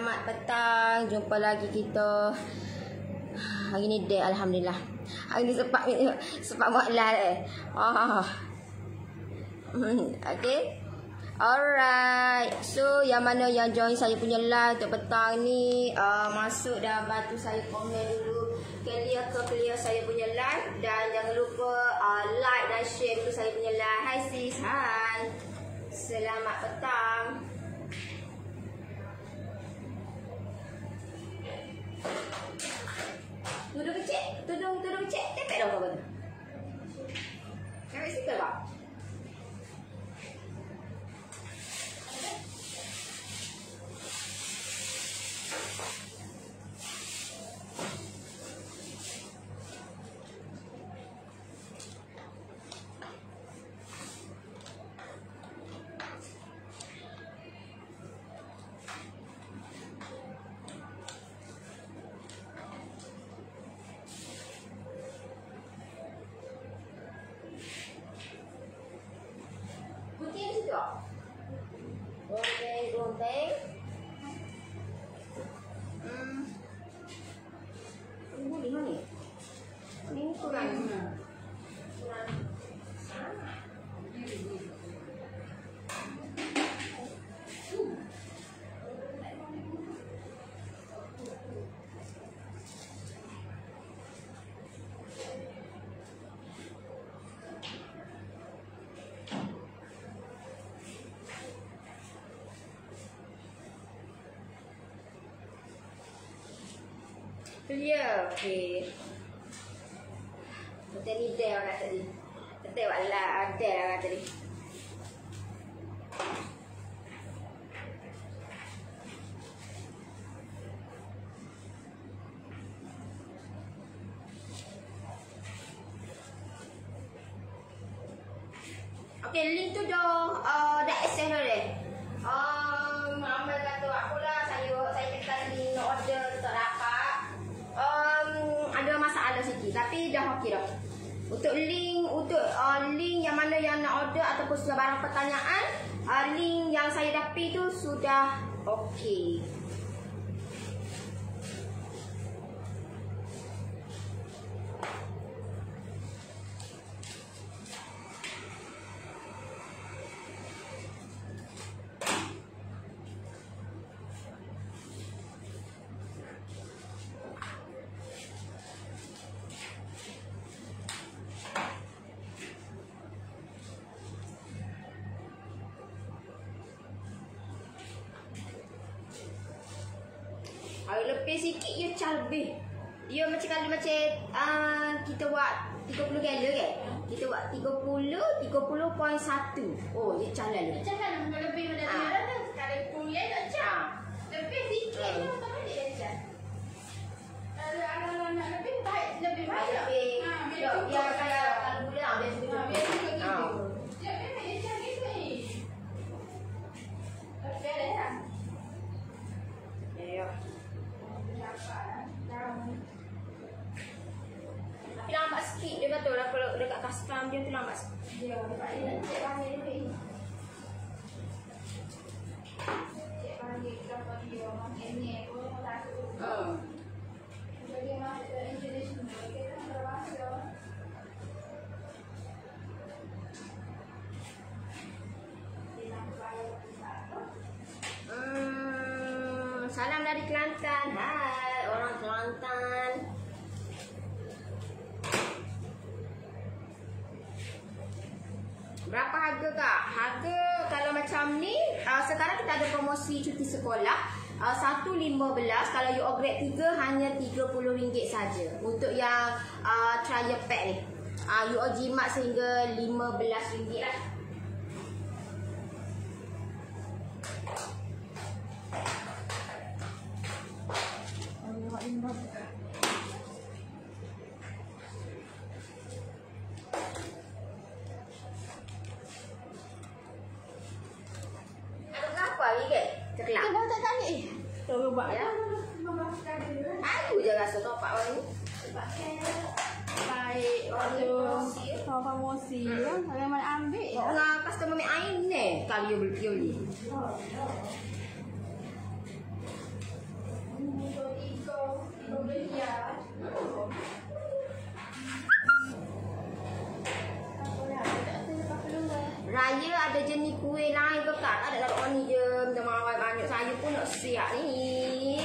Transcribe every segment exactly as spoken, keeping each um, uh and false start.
Selamat petang. Jumpa lagi kita. Hari ni day alhamdulillah. Hari ni sempat sempat buat live eh. Ah. Okay. Alright. So yang mana yang join saya punya live untuk petang ni, uh, masuk dan bantu saya komen dulu. Clear ke clear saya punya live. Dan jangan lupa uh, like dan share dulu saya punya live. Hai sis. Hai. Selamat petang. Tudung kecil, tudung tudung kecil, tepek dah apa tu? Ambil stiker tak? Gonteng, gonteng. Hmm. Ini boleh mana ni? Ini kurang. Kurang. Sama. Clear, okey. Macam ni dia orang tadi. Kita buat lah, ada orang tadi. Okey, link tu dah uh, dah access dah deh. Um, Amal kata apalah saya saya tekan link order tak dapat. Um, ada masalah sikit tapi dah okey dah. Untuk link untuk uh, link yang mana yang nak order ataupun sudah barang pertanyaan, uh, link yang saya dapat tu sudah okey. Kalau lebih sikit ia cah lebih. Dia macam kalau macam uh, kita buat tiga puluh galon kan. Kita buat tiga puluh, tiga puluh perpuluhan satu. Oh, dia cah lalu. Cah kan lebih mana dia dah sekali punya tak cah. Lebih sikit tu tak boleh dia cah. Kalau ada nak lebih baik lebih baik. Lebih. Ha, biar kayak kalau pulang dia sudah lebih. Ha. Dia memang dia cah gitu ni. Okey dah dah. Ya. Tapi lambat sikit dia betul lah kalau dekat custom dia tu lambat sikit. Dia dapat dia nak cek panggil dia. Cek panggil berapa dia makan ni pun tak tahu. Oh. Jadi masuk ke international kita nak masuk. Hmm, salam dari Kelantan. Hai, orang Kelantan. Berapa harga kak? Harga kalau macam ni, uh, sekarang kita ada promosi cuti sekolah. Uh, satu lima belas, kalau you upgrade tiga hanya tiga puluh ringgit saja. Untuk yang uh, trial pack ni. Uh, you jimat sehingga lima belas ringgit lah. Ceklah. Kita tak tanya eh. Tolong buat Ya. Aku je rasa topak orang ni. Baik, orang kau promosi ya. Kalau mana ambil ya. Orang customer main air ni kali you beli beli. tiga, tiga miliar. Raya ada jenis kuih lain ke tak? Ada taruh ni je. Minta maaf banyak. Saya pun nak siap ni.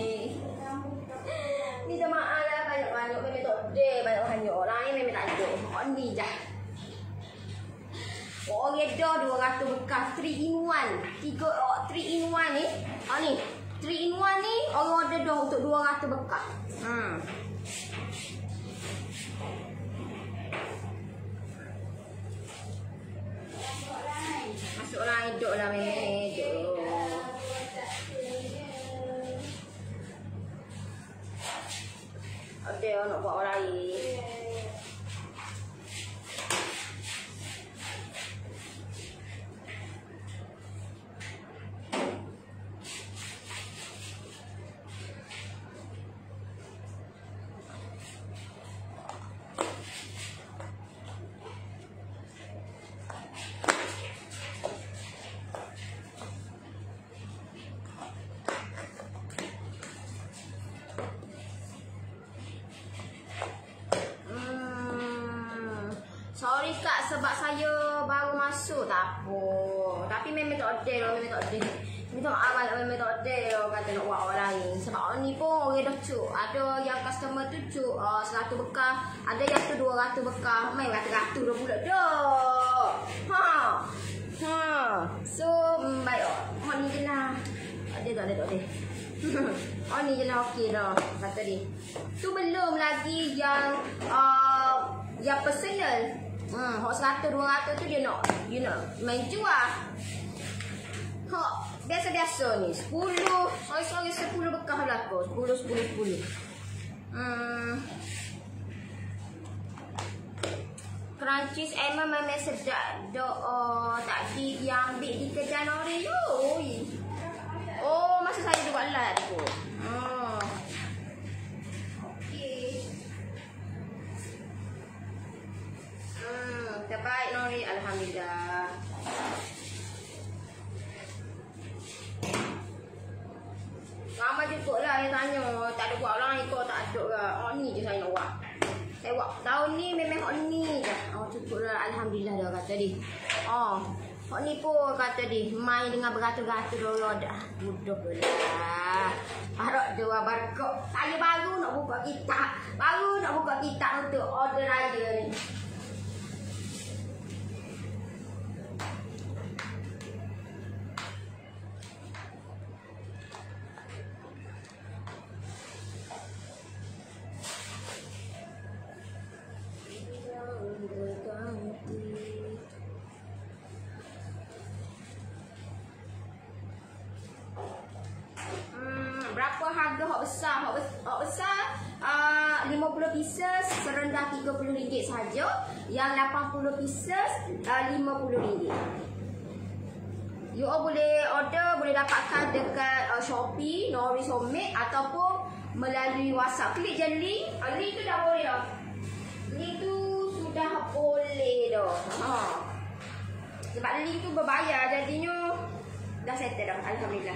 Minta maaf lah banyak-banyak. Memang tak ada banyak-banyak. Orang ni memang tak ada. Oh ni je. Oh reda dua ratus bekas. three in one. tiga, oh, three in one ni. Oh ni. three in one ni. Orang order dah untuk dua ratus bekas. Hmm. Masuk orang hidup lah memang hidup. Ada orang nak buat orang lain. Sorry kak sebab saya baru masuk tak apa. Tapi memang tak ada lah, memang tak ada. Minta maaf lah, memang tak ada lah kata nak buat orang lain. Sebab orang ni pun orang dah cuk. Ada yang customer tu cuk uh, seratus bekas. Ada yang tu dua ratus bekas. Main ratus-ratus dah pula dah. Ha. Ha. So, mm, baik oh. Oh ni je lah. Tak ada, tak ada, tak ada. Oh ni je lah okey dah kata dia. Tu belum lagi yang uh, yang personal. Hmm, hok seratus dua ratus tu dia nak, you know, main jual. Hok biasa-biasa ni sepuluh, sorry-sorry sepuluh bekas belaka. sepuluh sepuluh sepuluh. Hmm. Crunchies emang memang sedap. Doa tadi yang ambil di kedai Nori tu. Oh, masa saya buat live tu. Oh. Hmm, terbaik Nori, alhamdulillah. Ramai cukup lah yang tanya. Tak ada buat orang ikut, tak ada lah. Oh ni je saya nak buat. Saya buat tahun ni memang hot ni je. Oh cukup lah, alhamdulillah dah kata dia. Oh, hot ni pun kata dia. Main dengan beratus-ratus dolar dah. Mudah pula. Harap dua barcode. Saya baru nak buka kitab. Baru nak buka kitab untuk order raya ni. Berapa harga hot besar? Hot besar, hot besar uh, lima puluh pieces serendah tiga puluh ringgit saja. Yang lapan puluh pieces uh, lima puluh ringgit. You all boleh order, boleh dapatkan dekat uh, Shopee, Nori Homemade ataupun melalui WhatsApp. Klik je link. Uh, link tu dah boleh dah. Link tu sudah boleh dah. Ha. Sebab link tu berbayar jadinya dah settle dah. Alhamdulillah.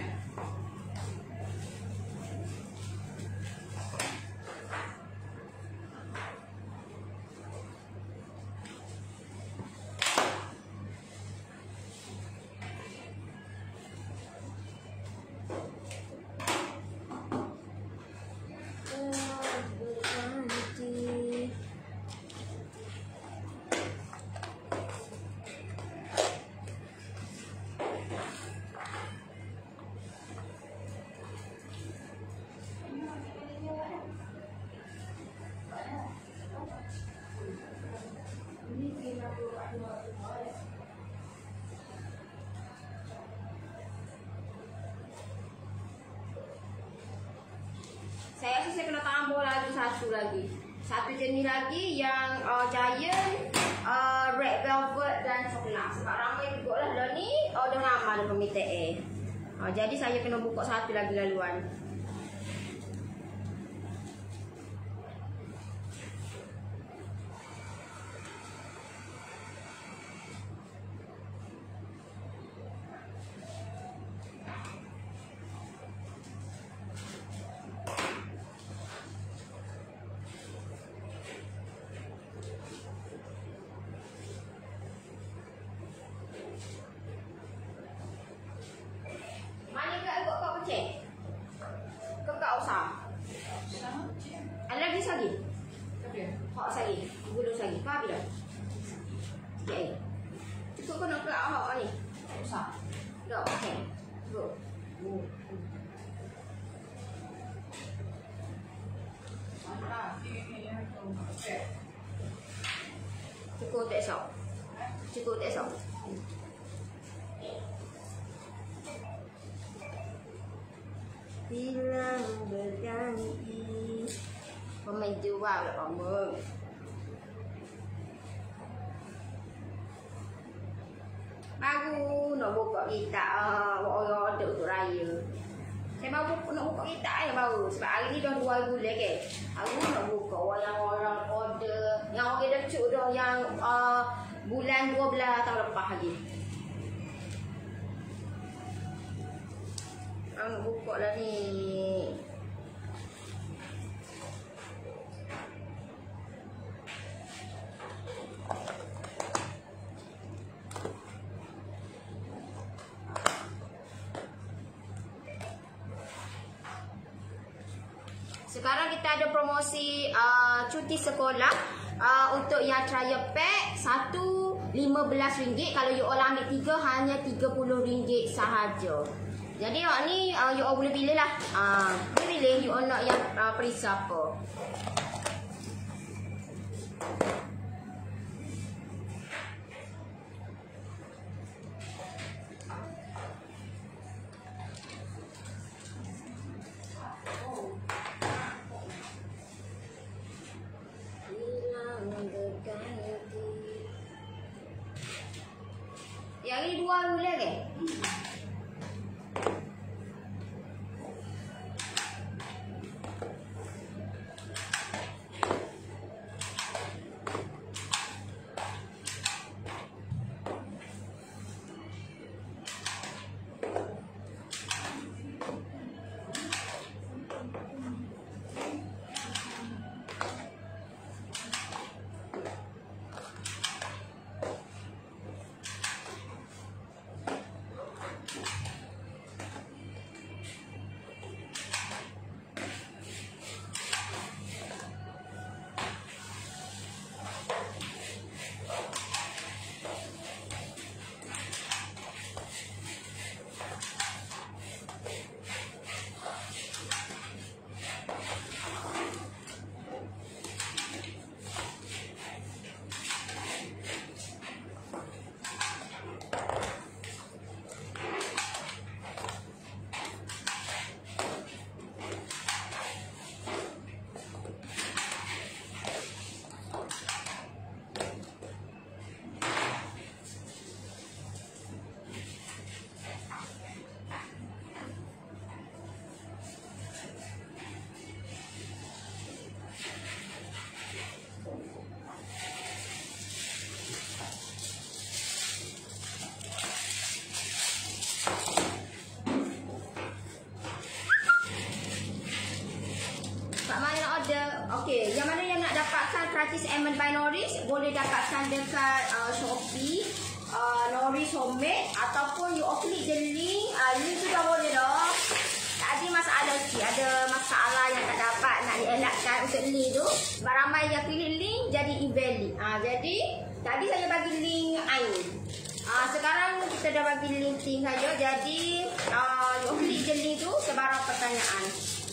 Saya rasa saya kena tambah lagi satu lagi. Satu jenis lagi yang uh, Giant, uh, Red Velvet dan coklat. Sebab ramai juga lah dah ni order ramai dah permintaan. Uh, jadi saya kena buka satu lagi laluan. Cukup tak esok? Cukup tak esok? Bila berganti pemain jual lama. Baru nak buka kita uh, orang order untuk raya. Saya baru buka, nak buka kita ya baru. Sebab hari ni dah dua bulan ke. Baru nak buka orang orang order yang orang dah cuk dah yang uh, bulan dua belas tahun lepas lagi. Nak buka lah ni. Sekarang kita ada promosi uh, cuti sekolah uh, untuk yang trial pack satu lima belas ringgit. Kalau you all ambil tiga hanya tiga puluh ringgit sahaja. Jadi awak ni uh, you all boleh pilih lah. Uh, boleh pilih you all nak yang uh, perisa apa. Yang ni dua bulan ke? Okey, yang mana yang nak dapatkan gratis Emerald by Norris boleh dapatkan dekat uh, Shopee, uh, Norris Homemade, ataupun you klik je link, uh, link tu dah boleh dah. Tak ada masalah sikit, ada masalah yang tak dapat nak dielakkan untuk link tu. Sebab ramai yang klik link jadi invalid. Uh, jadi tadi saya bagi link Ain. Uh, sekarang kita dah bagi link ting saja. Jadi uh, you klik je link tu sebarang pertanyaan.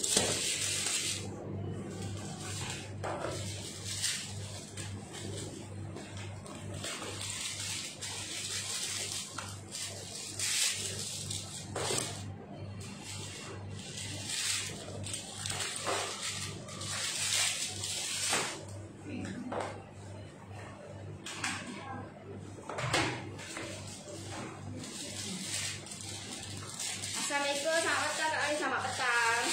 Assalamualaikum, selamat petang Kak Ali, selamat petang.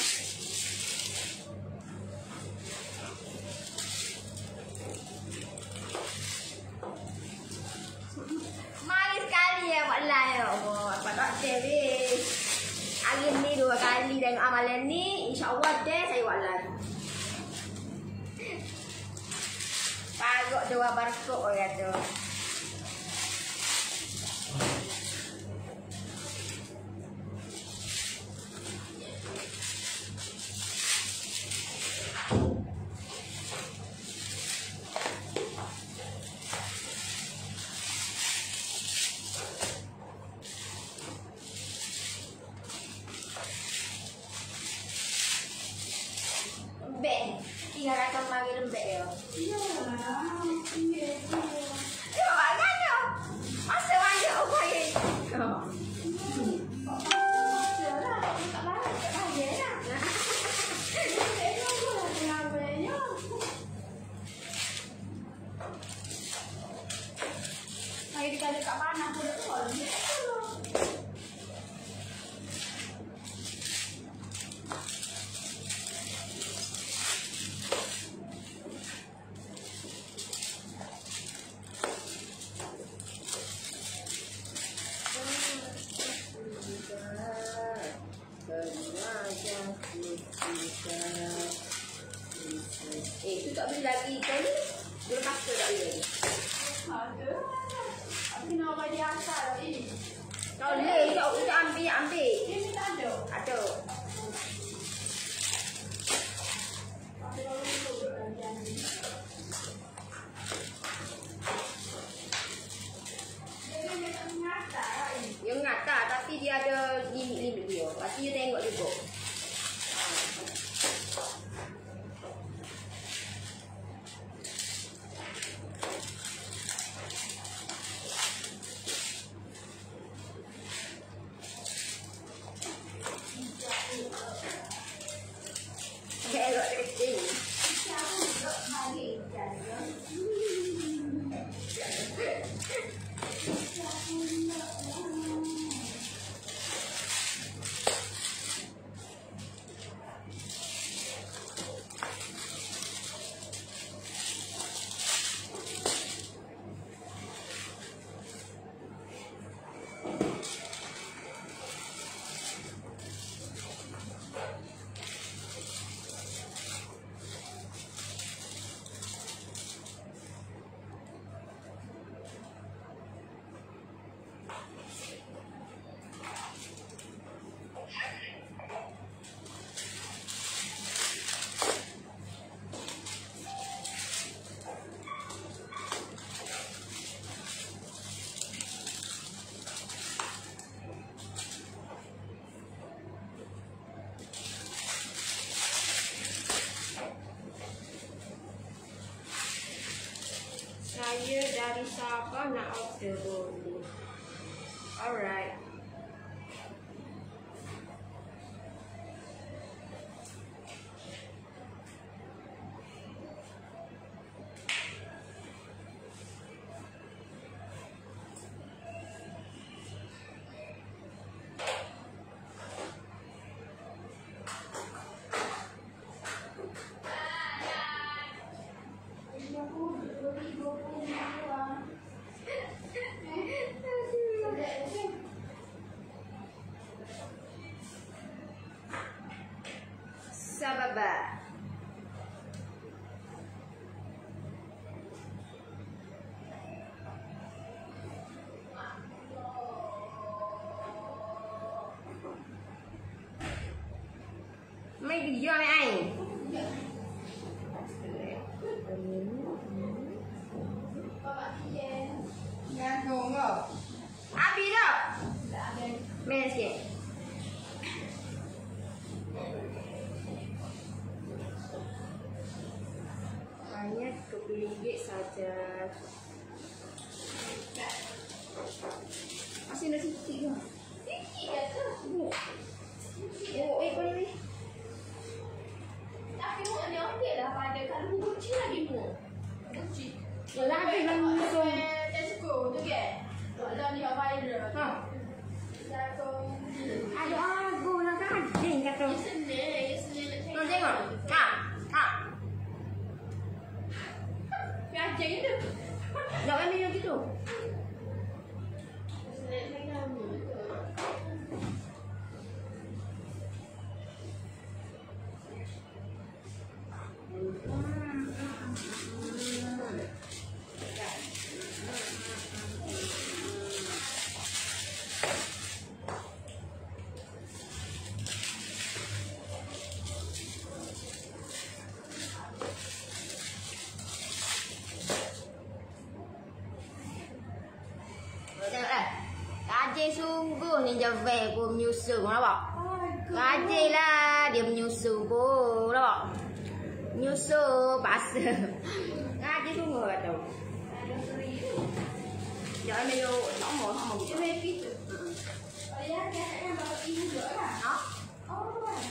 Mari sekali ya buat live. Oh, apa tak deh. Hari ni dua kali tengok amalan ni, insya-Allah deh saya buat live. Pagok dua barkok orang kata. Ben, Tiga kata mari lembek ya. Iya. Iya. Ya, makanya. Masa banyak apa ye? Oh. Saya dikali kat mana pun tu orang ni. Eh, tu tak beli lagi kan? Dia paksa tak beli lagi. Ada. Tapi nak bagi asal ni. Kau leh, kau kita ambil, ambil. Dia minta ada. Ada. Tapi kalau itu berjanjian. Dia dia tak ngata ni. Dia ngata tapi dia ada limit-limit dia. Pasti dia tengok juga. Elok kecil. Siapa nak mari jalan. Saya dari Sabah nak order boleh. Alright. Sababa. Mấy cái do này anh. Ngan thùng rồi. Abi đâu? Đã đây. Mana sikit? Hanya dua puluh ringgit saja. Masih ada sikit ke? Sikit je tu. Oh, eh, boleh ni. Tapi mu ni okey lah pada kalau mu kunci lagi mu. Kunci. Yelah, ada dalam muka. Tesco tu ke? Dalam ni viral. Ha. Satu. Ada agu lah kan? Ding kata. Di sini, di sini nak Kau tengok. Ha. Ha. Kacang itu. Nak ambil yang gitu. Di sini tengah mu. Tengoklah. Rajin sungguh Ninja Van pun menyusul nampak. Rajin lah dia menyusul pun nampak. Menyusul. susu pasal. Ngaji tunggu atau. Ada serius. Jangan melo sama sama. Dia happy tu. Oh ya, kan bawa ibu juga lah. Ha? Oh, kan.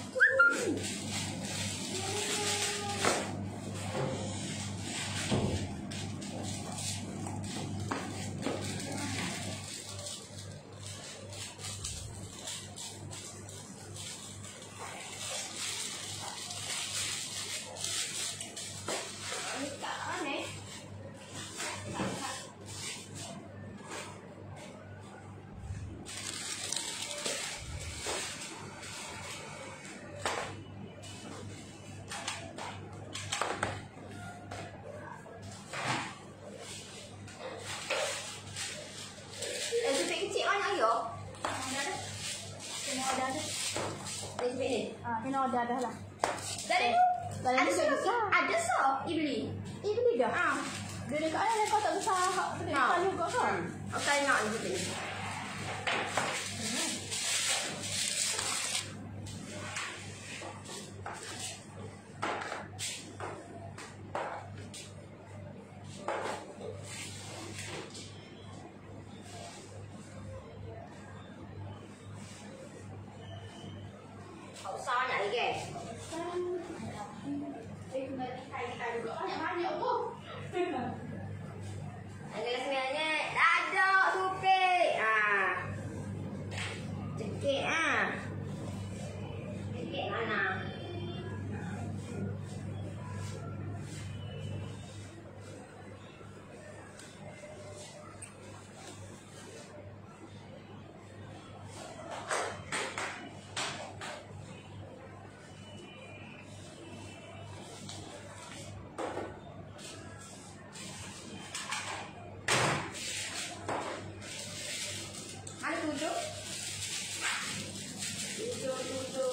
Kena order dah lah. Dari Dari ada besar. besar. Ada so ibli. Eh, beli dah? Ah. Dia dekat mana kau tak besar. Dia Ha. besar juga kan? Okey nak ni sini. Kau besar nak lagi. Eh, kena dikaitkan juga. Banyak-banyak pun. Ada sebenarnya dadak supik. Ah. Cekik ah. Cekik mana? Mana tujuh? Tujuh, tujuh.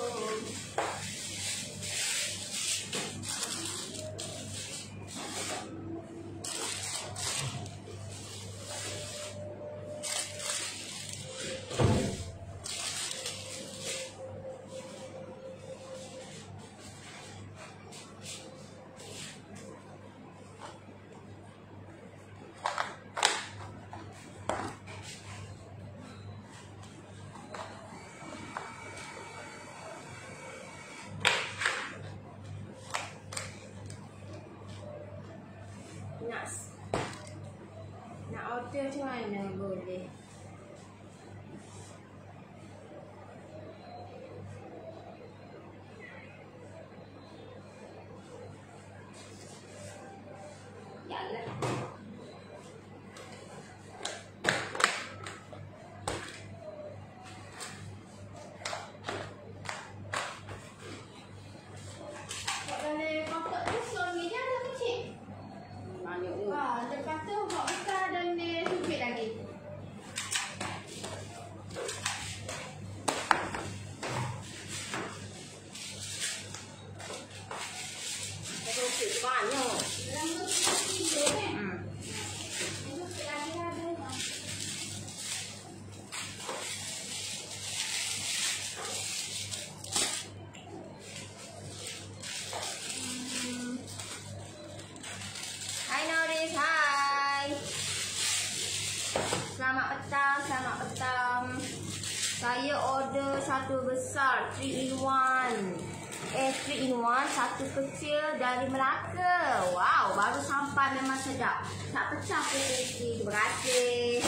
Nak nak order macam mana boleh? Yalah. Kalau kotak tu suami dia ada kecil. Mana tu? Ha, lepas tu hak besar dan dia supit lagi. Satu sikit banyak. Dalam tu tiga kan? Hmm. Supit lagi ada. Hai Noris, hai. Selamat petang, selamat petang. Saya order satu besar three in one. Eh, three in one, satu kecil dari Melaka. Wow, baru sampai memang sedap. Tak pecah pun Terima kasih.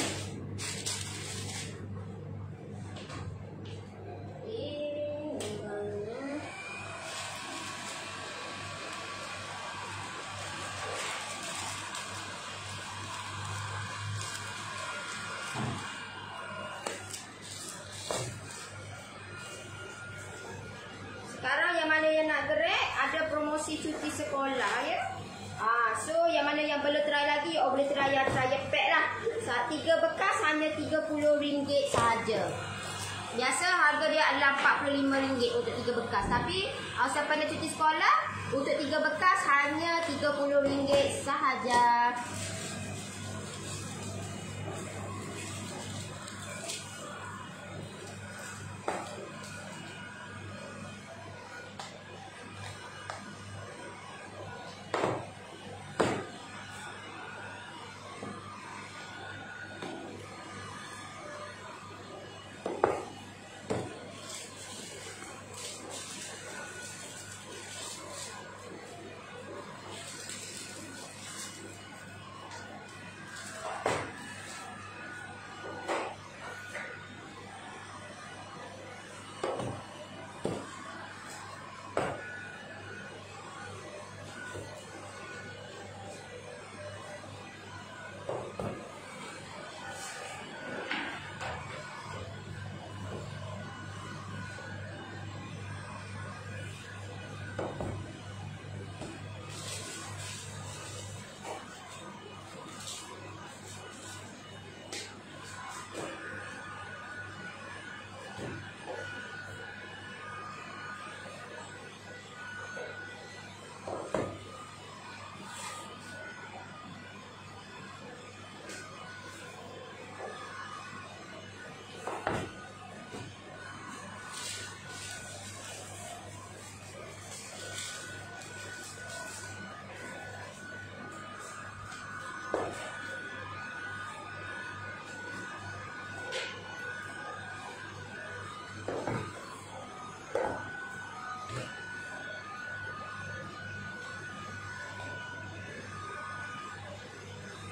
Sekarang yang mana yang nak gerak, ada promosi cuti sekolah ya. Ah, so yang mana yang belum try lagi, oh boleh try yang try pack lah. Saat tiga bekas hanya tiga puluh ringgit saja. Biasa harga dia adalah empat puluh lima ringgit untuk tiga bekas. Tapi uh, siapa nak cuti sekolah, untuk tiga bekas hanya tiga puluh ringgit sahaja.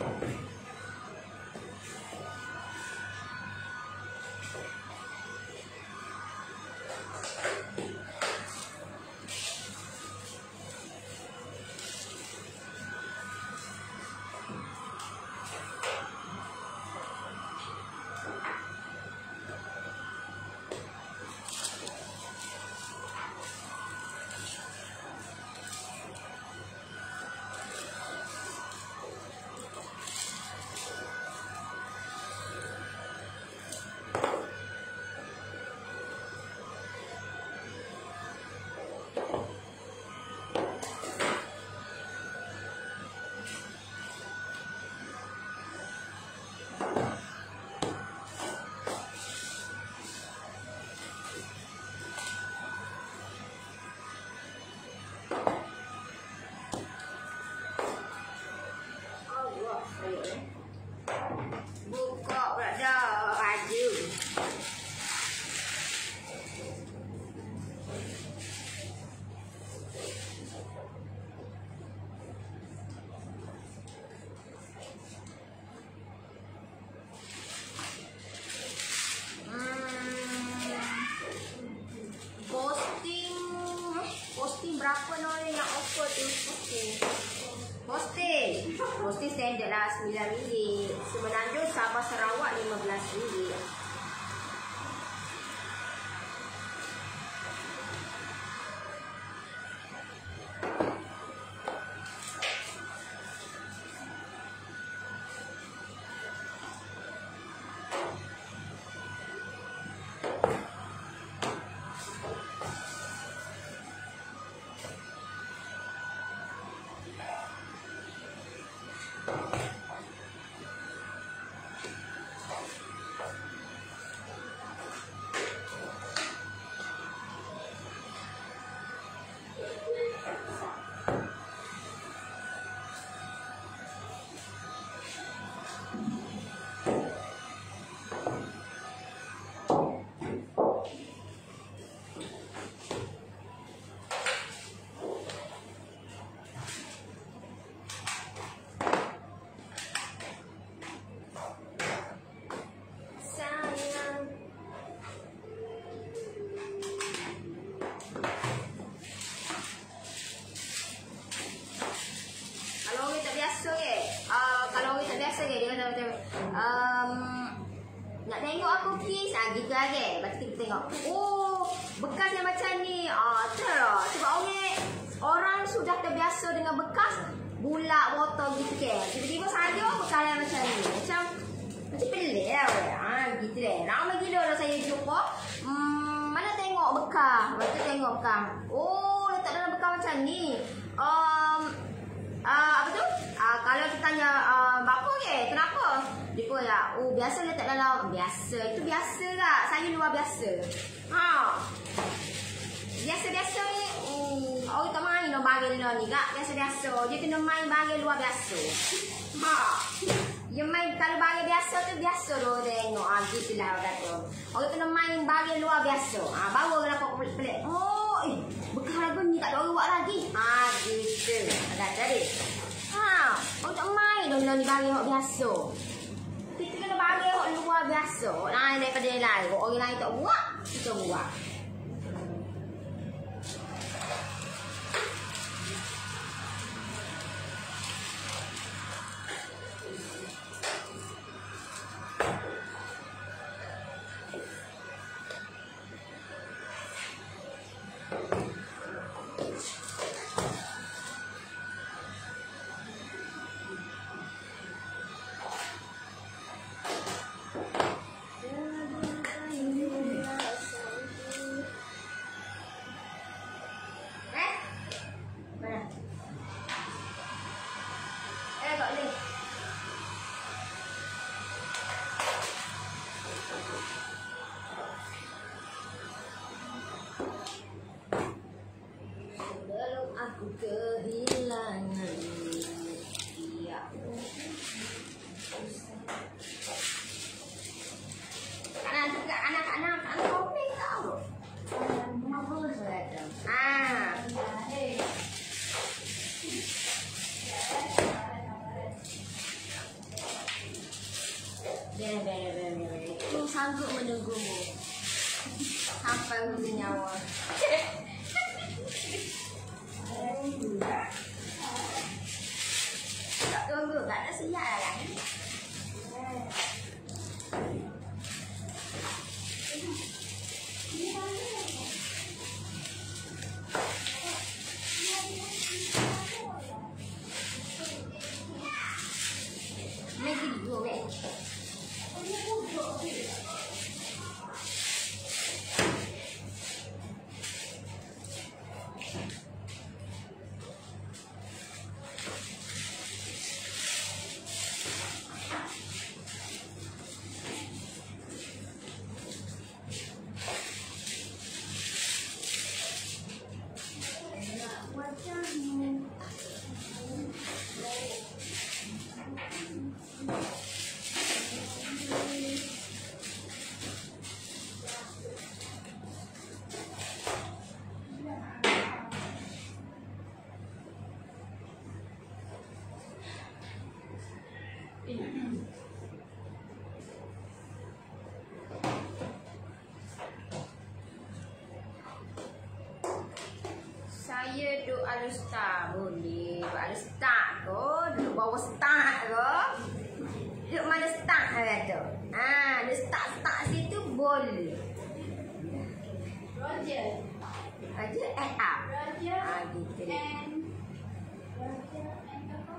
Buka pula dah baju. Berapa nolnya yang offer tu posting? Posting. Posting standard lah sembilan ringgit. Semenanjung Sabah Sarawak lima belas ringgit. Um, nak tengok aku kiss, ah gitu aja. Lepas tu kita tengok. Oh, bekas yang macam ni. Ah, terus. Sebab orang orang sudah terbiasa dengan bekas bulak botol gitu ke. Tiba-tiba saja bekas yang macam ni. Macam macam pelik lah. Ah, gitu deh. Ramai gila lah saya jumpa. Hmm, mana tengok bekas. Lepas tu tengok bekas. Oh, letak dalam bekas macam ni. Um, uh, apa tu? Uh, kalau kita tanya uh, bapa ke, kenapa? Dia pun ya, oh biasa letak dalam. Biasa, itu biasa tak? Saya luar biasa. Ha. Biasa-biasa ni, hmm, orang tak main nak bagi dia ni kak. Biasa-biasa, dia kena main bagi luar biasa. Ha. Dia main, kalau bagi biasa tu biasa tu tengok. Ha, gitulah orang kata. Orang kena main bagi luar biasa. Ha, baru orang dapat pelik-pelik. Oh, eh, bekas lagu ni tak ada orang buat lagi. Ha, gitu. Ada tadi. Ha, orang tak main dong ni bagi orang biasa. Kita kena bagi orang luar biasa. Lain daripada yang lain. Orang lain tak buat, kita buat. Kehilangan dia. Anak anak anak anak kopi tahu. Ah. sanggup menunggumu sampai hujung nyawa. Tak tunggu, tak ada siap lah. Lagi dua weh. Saya duduk ada star boleh. Ada star ke? Duduk bawah star ke? Duduk mana star kata? Ha, ada star-star situ boleh. Roger. Roger and up. Roger Ha, gitu. and Roger and apa?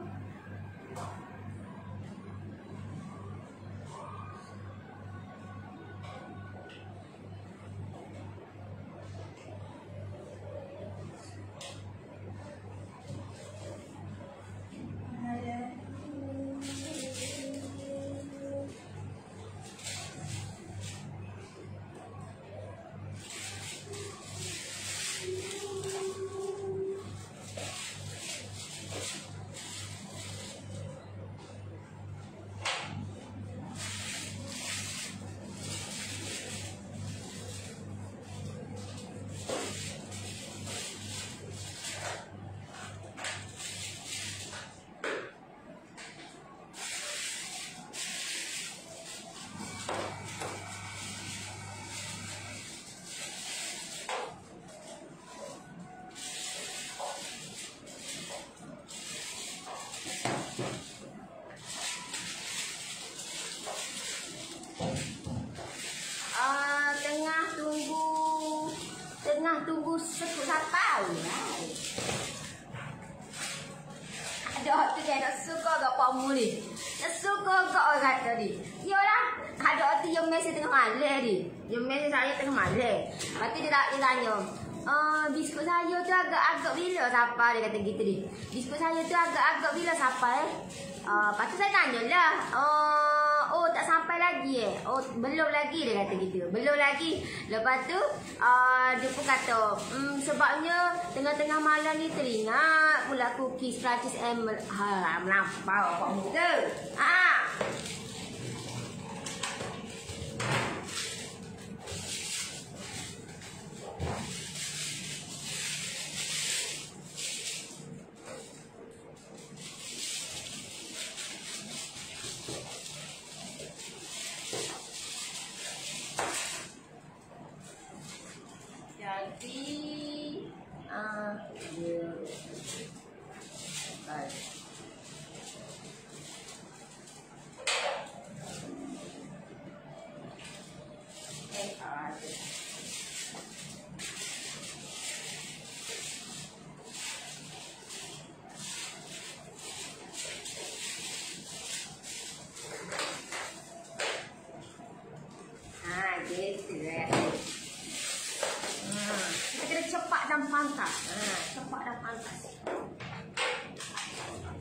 Uh, tengah tunggu Tengah tunggu sekut sapau lah. Ada orang tu dia nak suka kat Pak Mu ni. Nak suka kat orang kata ni. Yalah, ada orang tu yang mesej tengah malam ni. Yang mesej saya tengah malam. Lepas tu dia, dia tanya, Uh, biskut saya tu agak-agak bila sampai, dia kata gitu ni. Biskut saya tu agak-agak bila sampai. Uh, lepas tu saya tanya lah. Uh, oh tak sampai lagi eh. Oh belum lagi, dia kata gitu. Belum lagi. Lepas tu uh, dia pun kata, mm, sebabnya tengah-tengah malam ni teringat pula cookies Prancis Emel. Ha, melampau kok muka. Ha. Jadi ah dia baik. Eh ada. Ah, gitu ya. Kita kena cepat dan pantas. Ha, cepat dan pantas.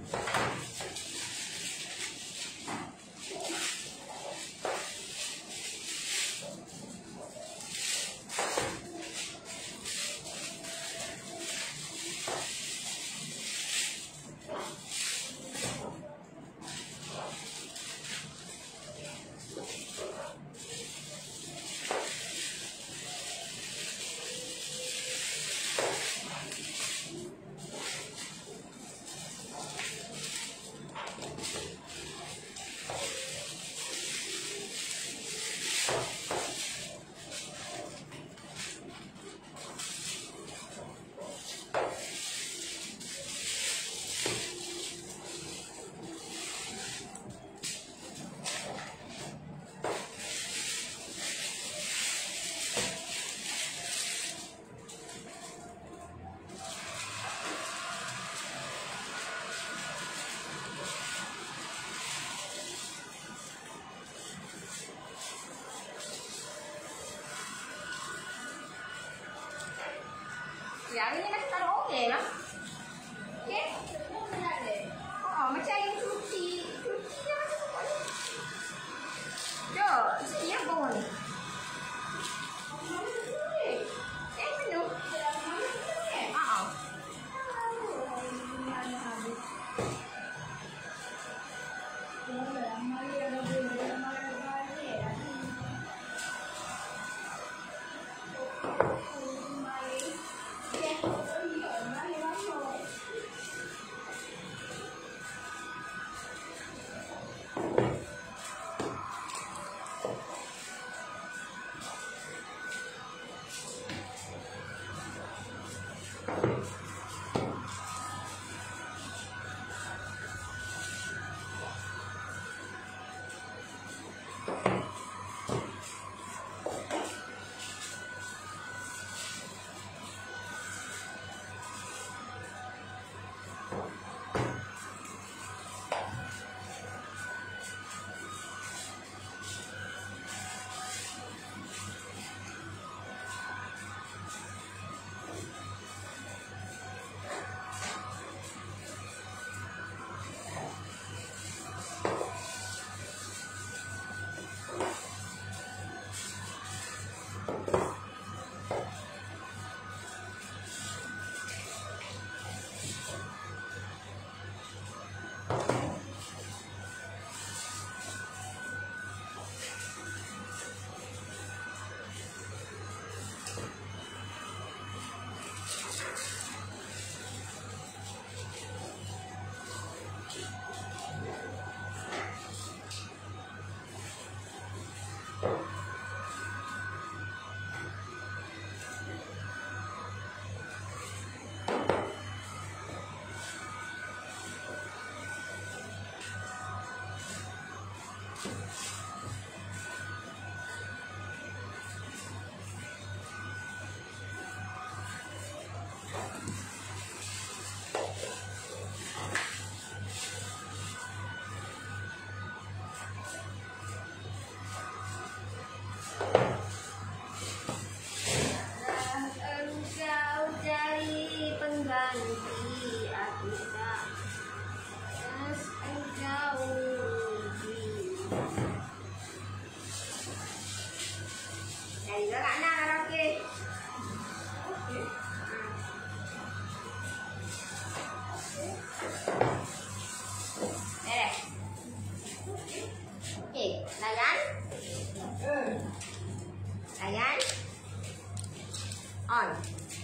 On.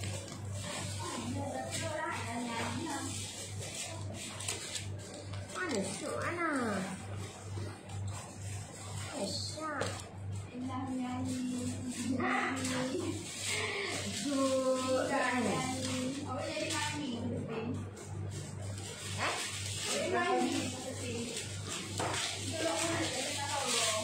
Mana su ana? Esya. Indah nyanyi. Du. Nyanyi. Awak jadi nyanyi ke tepi. Eh? Jadi nyanyi ke tepi. Kalau awak nak jadi tak tahu loh.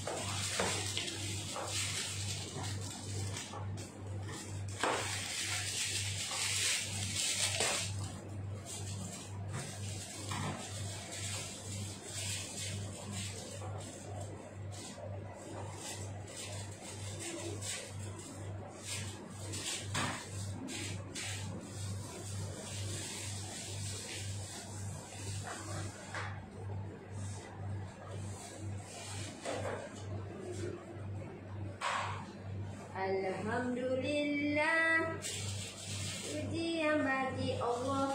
Alhamdulillah, pujian bagi Allah.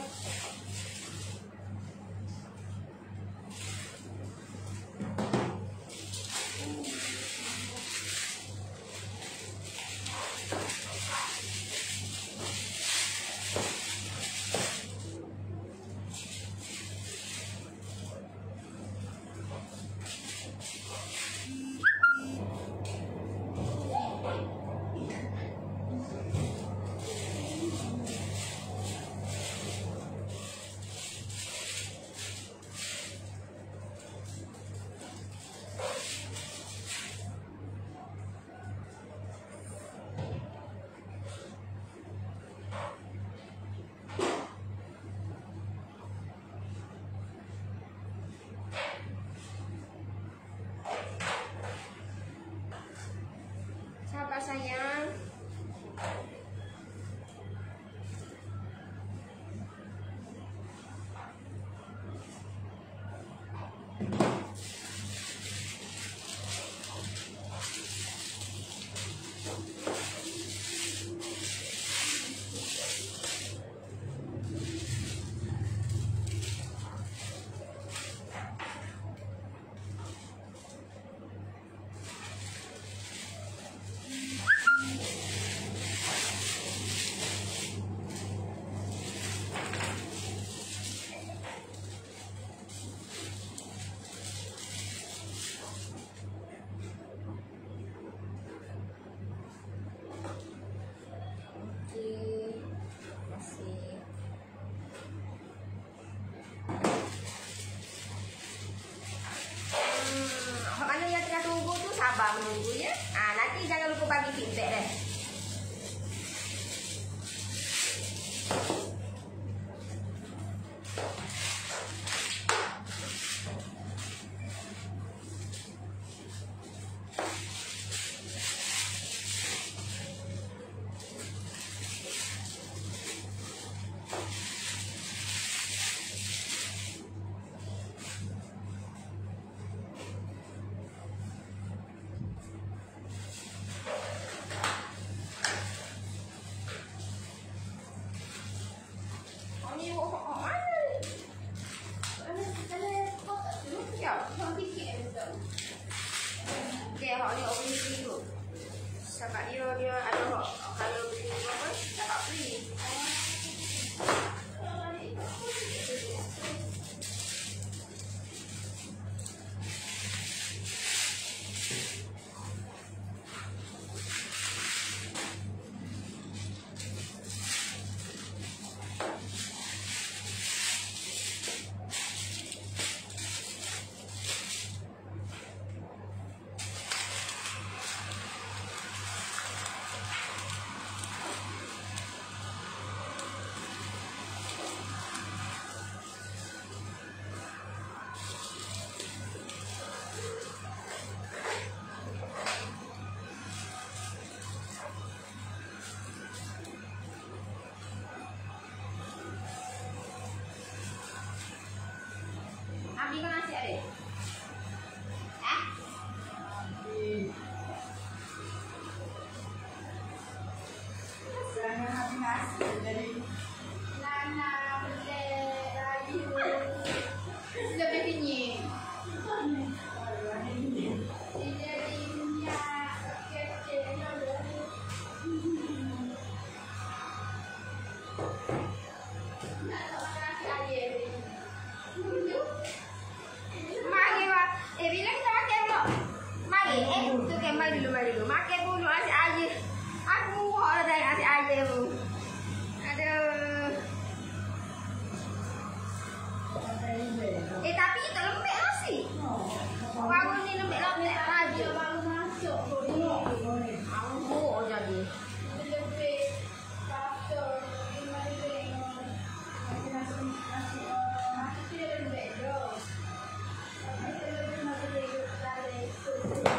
Eh tapi tak lembek nasi. Baru ni lembek lembek aja. Baru masuk tu. Oh jadi. Lebih pasal gimana tengok. Nasi nasi nasi nasi dia lembek dah. Nasi lebih nasi dia dari tu.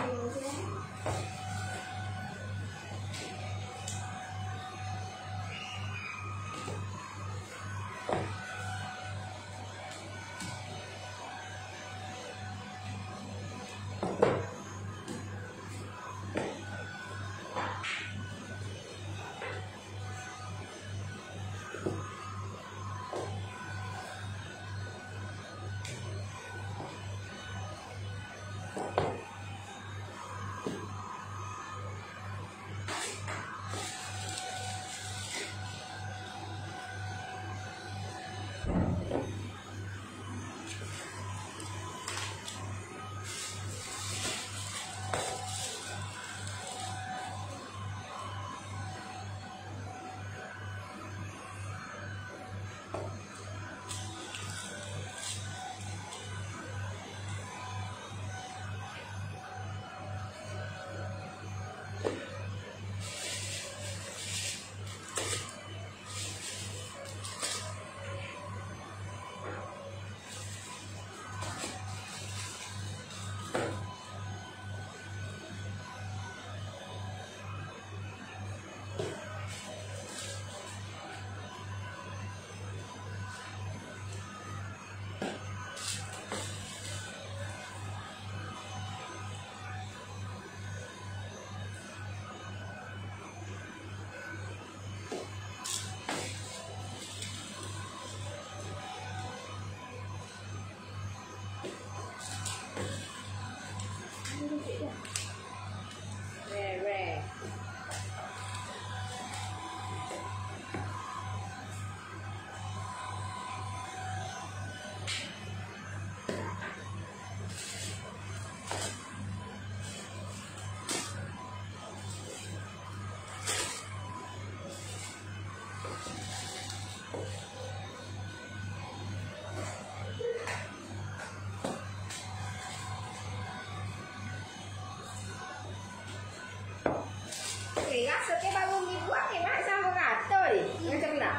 Okay, rasa ke baru ni buat ke mak sama rata ni. Macam mana?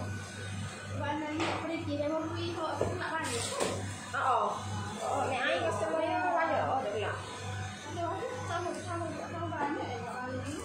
Warna ni apa dia kira memberi hok nak balik. Oh. Oh, ni air customer dia ada. Oh, dah pula. Ada sama sama sama banyak yang balik ni.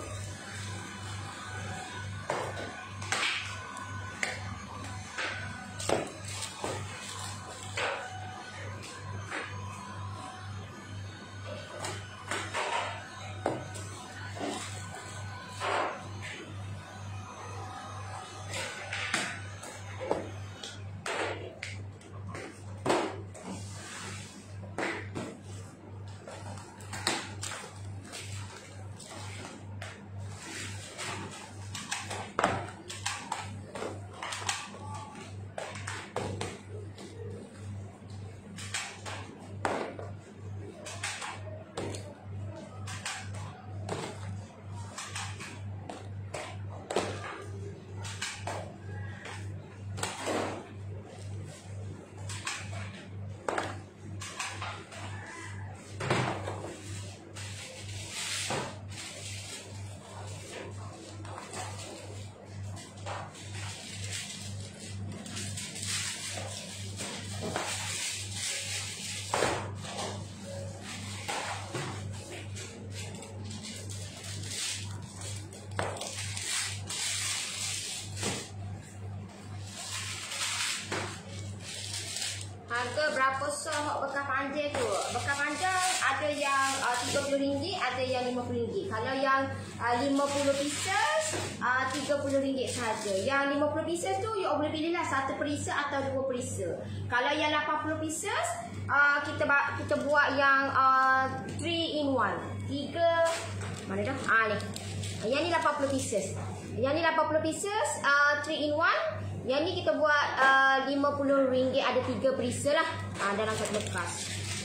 Harga berapa sah bekas panjang tu? Bekas panjang ada yang uh, tiga puluh ringgit, ada yang lima puluh ringgit. Kalau yang uh, lima puluh pieces, uh, tiga puluh ringgit saja. Yang lima puluh pieces tu you boleh pilih lah satu perisa atau dua perisa. Kalau yang lapan puluh pieces, uh, kita kita buat yang uh, three in one. tiga mana dah? Ah ni. Yang ni lapan puluh pieces. Yang ni lapan puluh pieces, uh, three in one. Yang ni kita buat uh, lima puluh ringgit, ada tiga perisa lah uh, dalam satu bekas.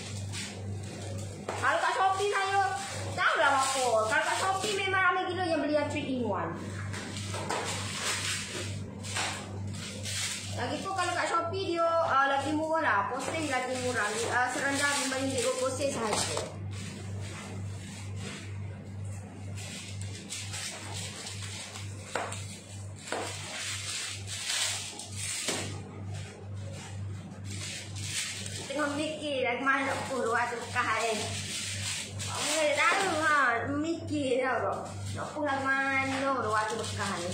Kalau kat Shopee saya tahu lah apa. Kalau kat Shopee memang ramai gila yang beli yang three in one. Lagi tu kalau kat Shopee dia uh, lagi murah lah. Posting lagi murah. Uh, serendah lima ribu posting sahaja. Tengok mikir lagi mana nak puluh ada bekah eh. Orang tahu ha, mikir tau. Nak pulang mana ada bekah ni.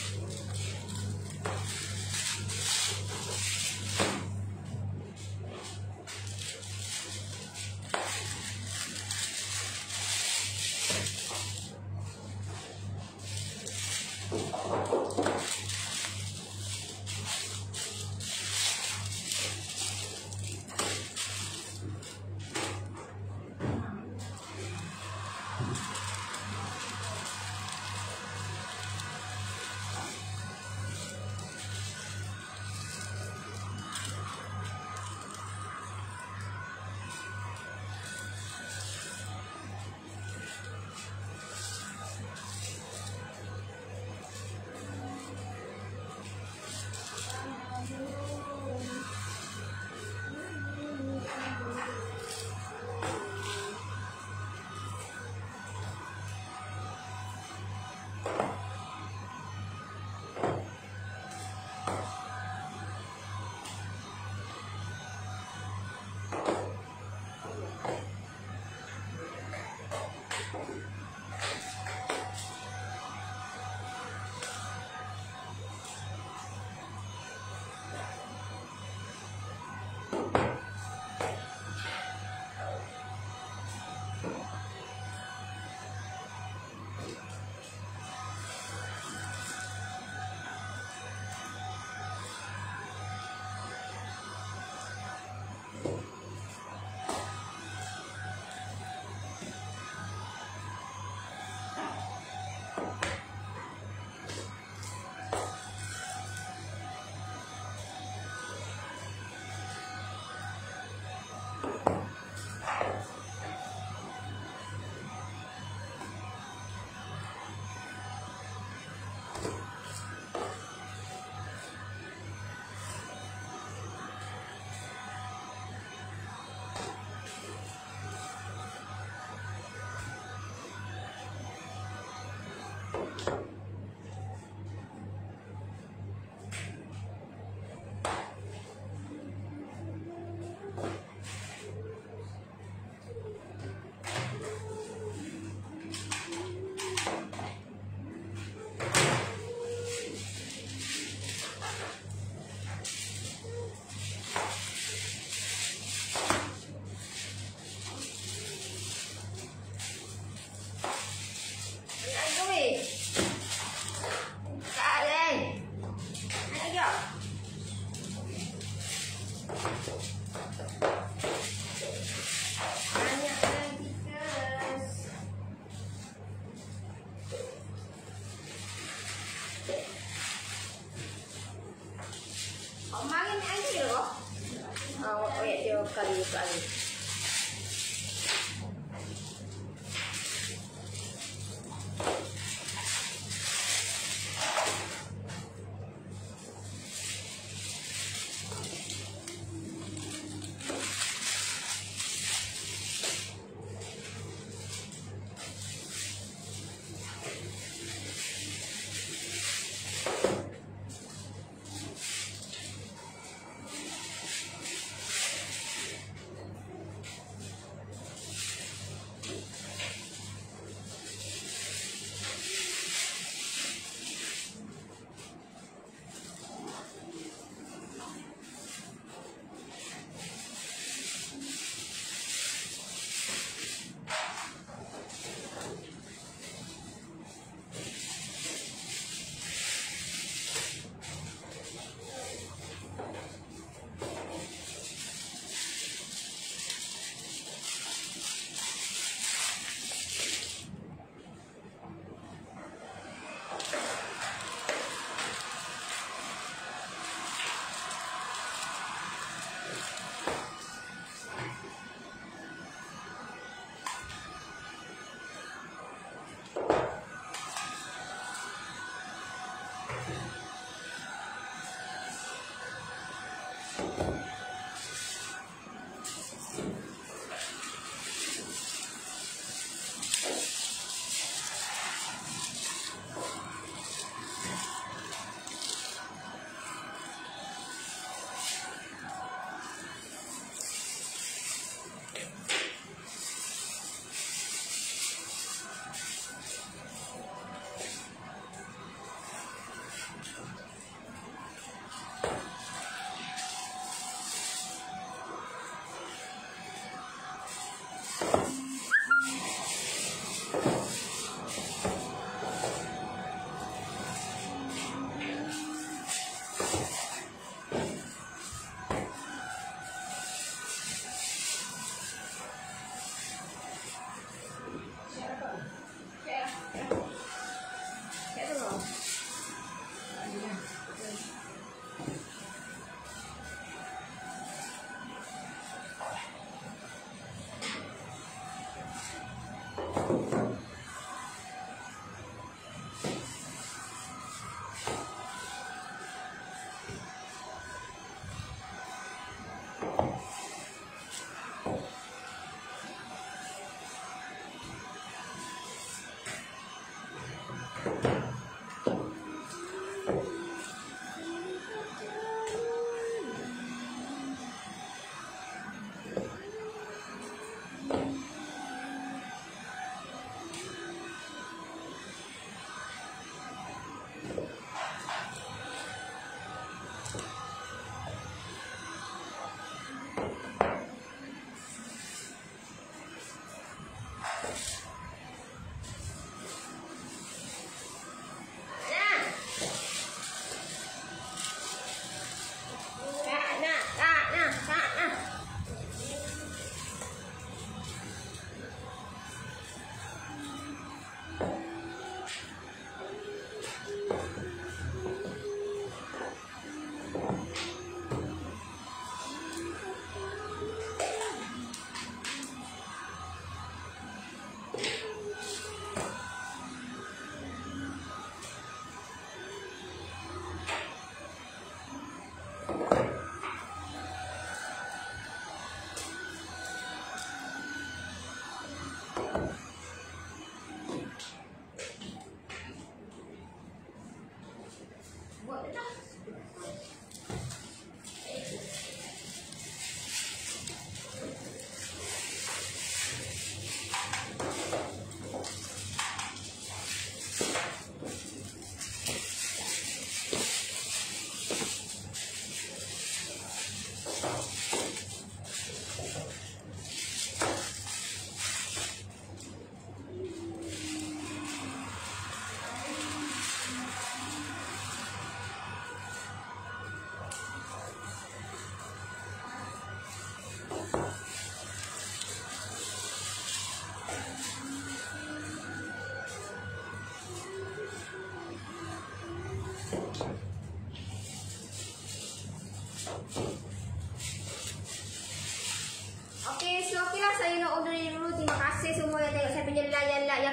Kali kali.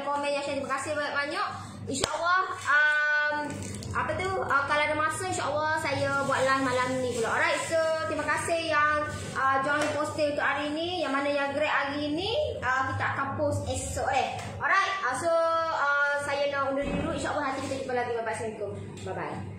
komen, yang share. Terima kasih banyak-banyak. InsyaAllah um, apa tu uh, kalau ada masa insyaAllah saya buat live malam ni pula. Alright, so terima kasih yang uh, join posting untuk hari ni. Yang mana yang grade hari ni uh, kita akan post esok eh. Alright, uh, so uh, saya nak undur dulu. InsyaAllah nanti kita jumpa lagi. Bye-bye. Assalamualaikum. Bye-bye.